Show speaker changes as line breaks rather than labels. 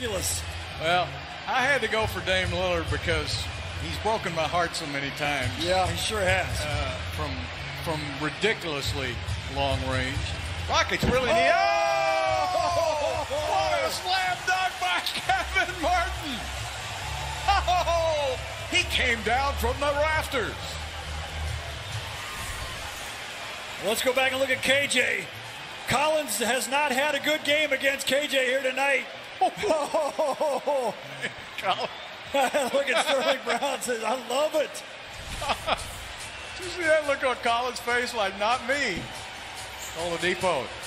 ridiculous.
Well, I had to go for Dame Lillard because he's broken my heart so many times.
Yeah, he sure has.
From ridiculously long range. Rockets really need. Oh! What a slam dunk by Kenyon Martin! Oh! He came down from the rafters.
Let's go back and look at KJ. Collins has not had a good game against KJ here tonight. Oh. Look at Sterling Brown says, I love it.
Did you see that look on Collins' face like, not me? Oladipo